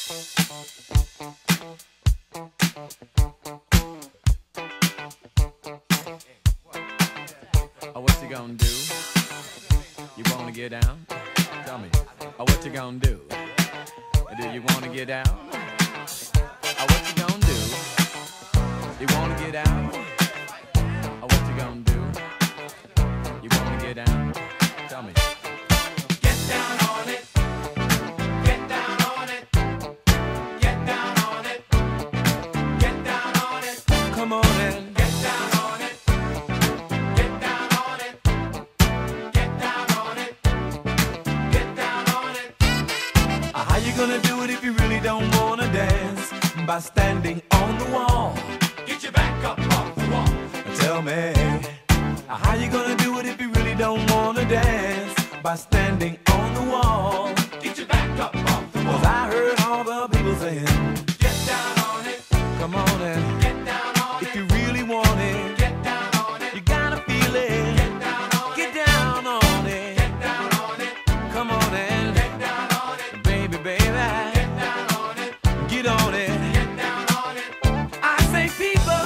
Oh, what you gonna do? You wanna get down? Tell me. Oh, what you gonna do? Do you wanna get down? Oh, what you gonna do? You wanna get out? Oh, what you gonna do? You wanna get down? Tell me. Get down on it. Get down on it. Get down on it. Get down on it. Come on in. Get down on it. Get down on it. Get down on it. Get down on it. How you gonna do it if you really don't wanna dance? By standing on the wall. Get your back up off the wall. Tell me, how you gonna do it if you really don't wanna dance? By standing on the wall. Get your back up off the wall. 'Cause I heard all the people saying, Get down on it. come on and Get down on if it. you really want it, Get down on it. you gotta feel it. Get down on it. Get down on it. Get down on it. Come on and Get down on it. baby, baby, Get down on it. get on it. Get down on it. I say, people,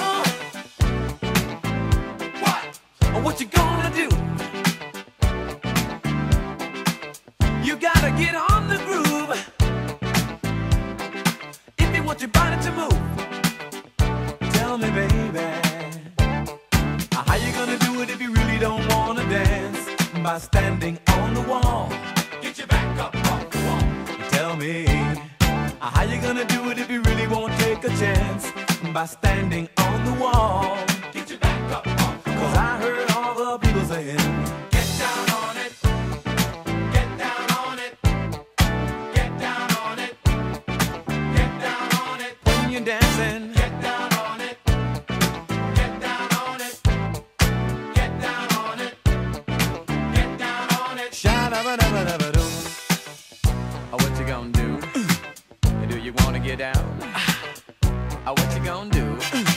what you gonna do? You gotta get on the groove if you want your body to move. Tell me, baby, how you gonna do it if you really don't wanna dance? By standing on the wall. Get your back up off the wall. Tell me, how you gonna do it if you really won't take a chance? By standing on the wall. Get your back up off the wall. 'Cause I heard all the people saying, Get down on it. Get down on it. Get down on it. Get down on it. when you're dancing, Get down on it. Get down on it. Get down on it. Get down on it. sha-da-ba-da-ba-da-ba-doo. Oh, what you gonna do? Do you wanna get down? Oh, what you gonna do?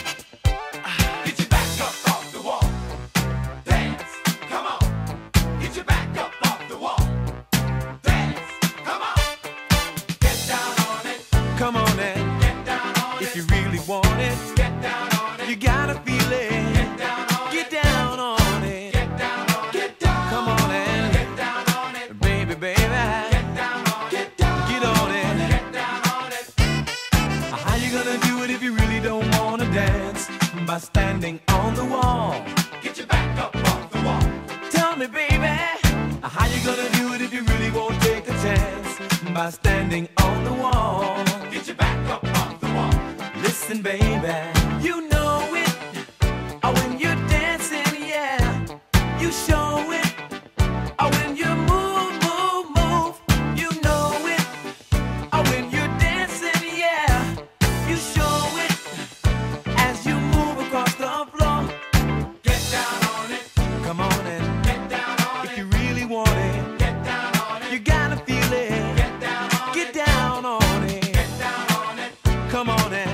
Get your back up off the wall. Dance. Come on. Get your back up off the wall. Dance. Come on. Get down on it. Come on and Get down on it. if you really want it, Get down on it. you gotta feel it. Get down on Get it. down on it. Get down on it. Get down. Come on and Get down on it. baby, baby, Get down on it. Get down. get on it. Get down on it. How you gonna do it if you really don't wanna dance? By standing on the wall. Get your back up off the wall. Tell me, baby, how you gonna do it if you really won't take a chance? By standing on the wall. Get your back up off the wall. Listen, baby, you know it. Oh, when you're dancing, yeah, you show it. Oh, when you move, move, move, you know it. Oh, when you're dancing, yeah, you show it. As you move across the floor, Get down on it. come on and Get down on if it. you really want it, Get down on it. you gotta feel it. Get down on Get it. down on it. Get down on it. Come on and